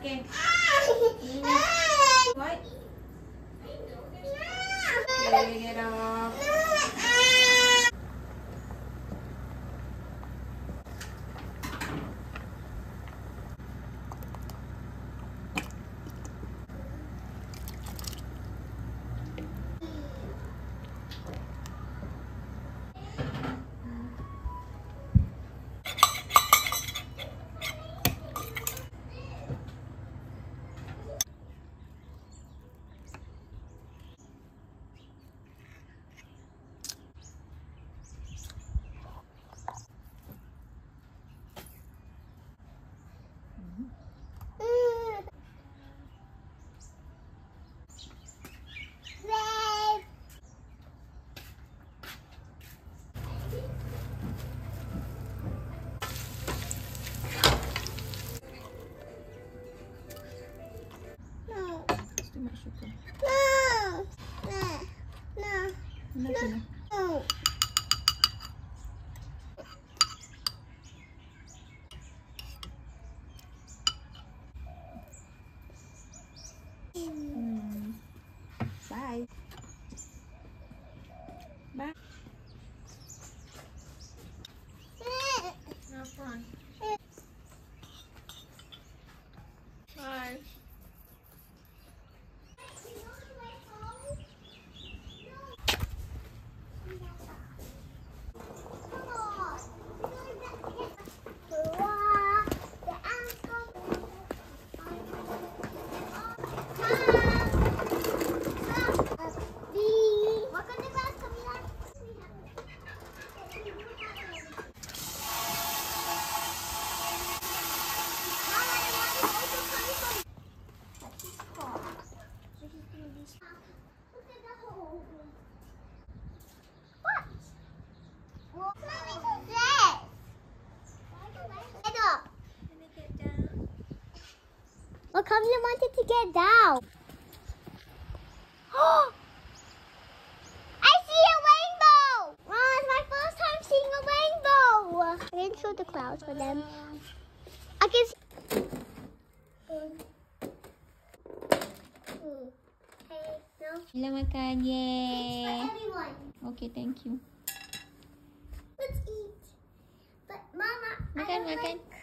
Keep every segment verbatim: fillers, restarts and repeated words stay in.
Okay. What? Okay, get off. No. Hmm. Bye. Bye. Have fun. Bye. How come you wanted to get down? I see a rainbow! Oh, it's my first time seeing a rainbow! I didn't show the clouds for them. I can see. Sila makan, yay! It's for everyone. Okay, thank you. Let's eat. But Mama, Makan, I don't makan. like...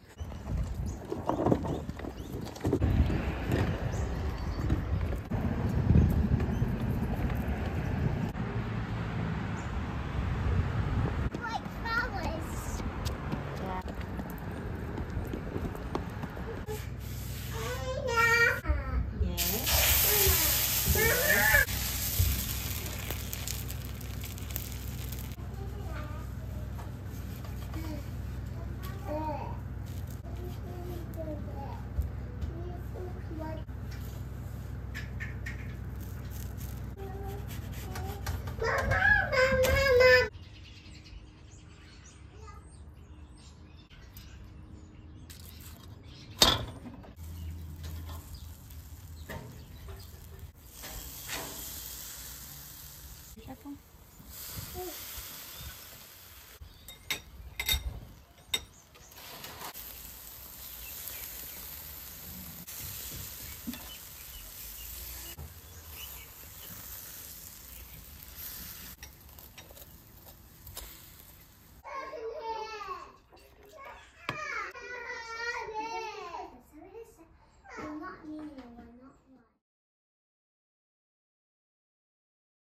like flowers. Yeah. Yes. Siapa? Not me.